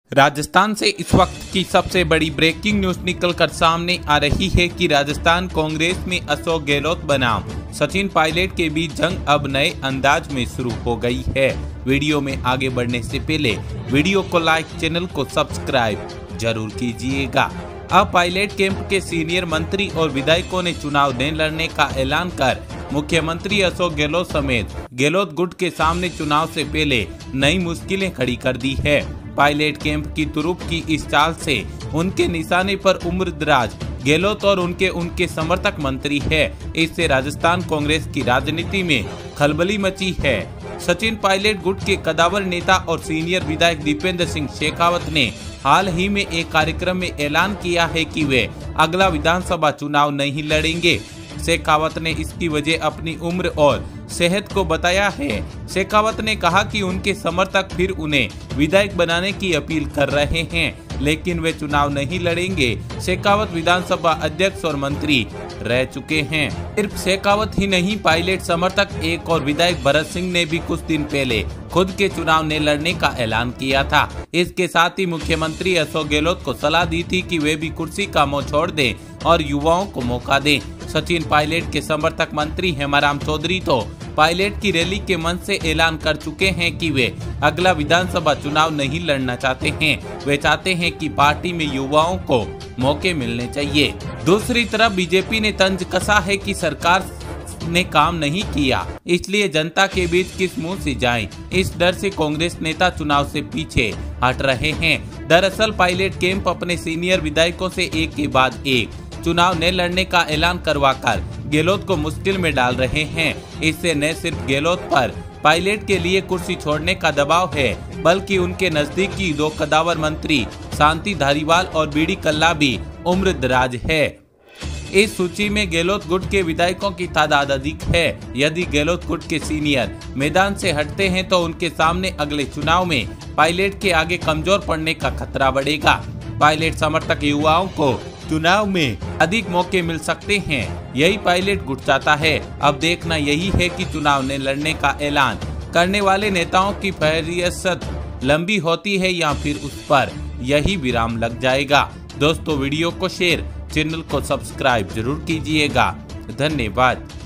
राजस्थान से इस वक्त की सबसे बड़ी ब्रेकिंग न्यूज निकलकर सामने आ रही है कि राजस्थान कांग्रेस में अशोक गहलोत बनाम सचिन पायलट के बीच जंग अब नए अंदाज में शुरू हो गई है। वीडियो में आगे बढ़ने से पहले वीडियो को लाइक, चैनल को सब्सक्राइब जरूर कीजिएगा। अब पायलट कैंप के सीनियर मंत्री और विधायकों ने चुनाव न लड़ने का ऐलान कर मुख्यमंत्री अशोक गहलोत समेत गहलोत गुट के सामने चुनाव से पहले नई मुश्किलें खड़ी कर दी है। पायलट कैंप की तुरुप की इस चाल से उनके निशाने पर उम्रदराज गहलोत और उनके समर्थक मंत्री है। इससे राजस्थान कांग्रेस की राजनीति में खलबली मची है। सचिन पायलट गुट के कदावर नेता और सीनियर विधायक दीपेंद्र सिंह शेखावत ने हाल ही में एक कार्यक्रम में ऐलान किया है कि वे अगला विधानसभा चुनाव नहीं लड़ेंगे। शेखावत ने इसकी वजह अपनी उम्र और सेहत को बताया है। शेखावत ने कहा कि उनके समर्थक फिर उन्हें विधायक बनाने की अपील कर रहे हैं, लेकिन वे चुनाव नहीं लड़ेंगे। शेखावत विधानसभा अध्यक्ष और मंत्री रह चुके हैं। सिर्फ शेखावत ही नहीं, पायलट समर्थक एक और विधायक भरत सिंह ने भी कुछ दिन पहले खुद के चुनाव न लड़ने का ऐलान किया था। इसके साथ ही मुख्यमंत्री अशोक गहलोत को सलाह दी थी कि वे भी कुर्सी का मोह छोड़ दें और युवाओं को मौका दें। सचिन पायलट के समर्थक मंत्री हेमाराम चौधरी तो पायलट की रैली के मंच से ऐलान कर चुके हैं कि वे अगला विधानसभा चुनाव नहीं लड़ना चाहते हैं। वे चाहते हैं कि पार्टी में युवाओं को मौके मिलने चाहिए। दूसरी तरफ बीजेपी ने तंज कसा है कि सरकार ने काम नहीं किया, इसलिए जनता के बीच किस मुंह से जाएं। इस डर से कांग्रेस नेता चुनाव से पीछे हट रहे हैं। दरअसल पायलट कैंप अपने सीनियर विधायकों से एक के बाद एक चुनाव न लड़ने का ऐलान करवाकर गहलोत को मुश्किल में डाल रहे हैं। इससे न सिर्फ गहलोत पर पायलट के लिए कुर्सी छोड़ने का दबाव है, बल्कि उनके नजदीकी दो कदावर मंत्री शांति धारीवाल और बीडी कल्ला भी उम्रदराज है। इस सूची में गहलोत गुट के विधायकों की तादाद अधिक है। यदि गहलोत गुट के सीनियर मैदान से हटते हैं तो उनके सामने अगले चुनाव में पायलट के आगे कमजोर पड़ने का खतरा बढ़ेगा। पायलट समर्थक युवाओं को चुनाव में अधिक मौके मिल सकते हैं, यही पायलट गुट चाहता है। अब देखना यही है कि चुनाव ने लड़ने का ऐलान करने वाले नेताओं की फहरिस्त लंबी होती है या फिर उस पर यही विराम लग जाएगा। दोस्तों, वीडियो को शेयर, चैनल को सब्सक्राइब जरूर कीजिएगा। धन्यवाद।